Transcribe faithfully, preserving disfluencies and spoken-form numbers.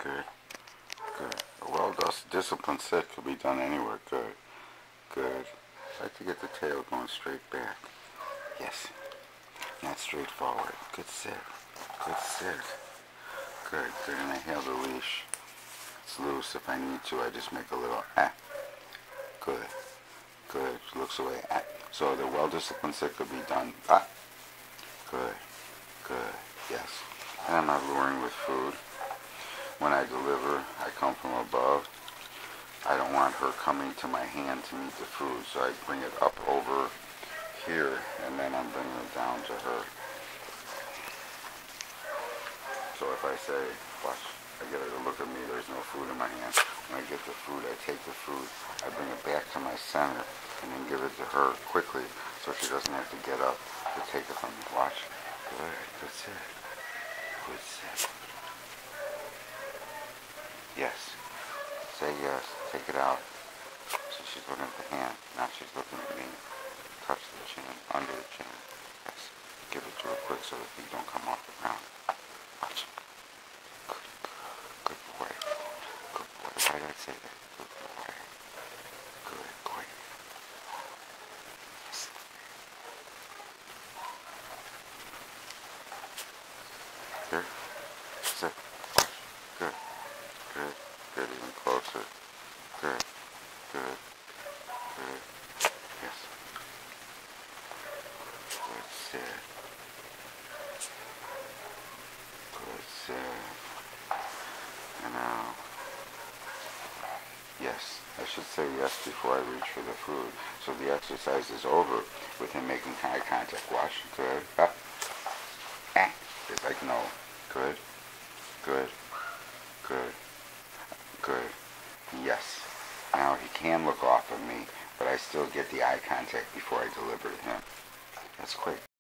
Good. Good. A well-disciplined sit could be done anywhere. Good. Good. I like to get the tail going straight back. Yes. Not straight forward. Good sit. Good sit. Good. Good. And I have the leash. It's loose. If I need to, I just make a little ah. Good. Good. Looks away. Ah. So the well-disciplined sit could be done. Ah. Good. Good. Yes. And I'm not luring with food. When I deliver, I come from above. I don't want her coming to my hand to meet the food, so I bring it up over here, and then I'm bringing it down to her. So if I say, watch, I get her to look at me, there's no food in my hand. When I get the food, I take the food, I bring it back to my center, and then give it to her quickly, so she doesn't have to get up to take it from me. Watch. Good. Good sit. Good sit. Yes. Say yes. Take it out. So she's looking at the hand. Now she's looking at me. Touch the chin, under the chin. Yes. Give it to her quick so the feet don't come off the ground. Watch. Good, good, good boy. Good boy. Why did I say that? Good boy. Good boy. Yes. Here. Sit. Watch. Good. Good. Good. Even closer. Good. Good. Good. Yes. Good sit. Good sit. And now, yes. I should say yes before I reach for the food. So the exercise is over with him making eye contact. Watch. Good. Up. Ah. It's like no. Good. Good. Good. Good. Yes. Now he can look off of me, but I still get the eye contact before I deliver to him. That's quick.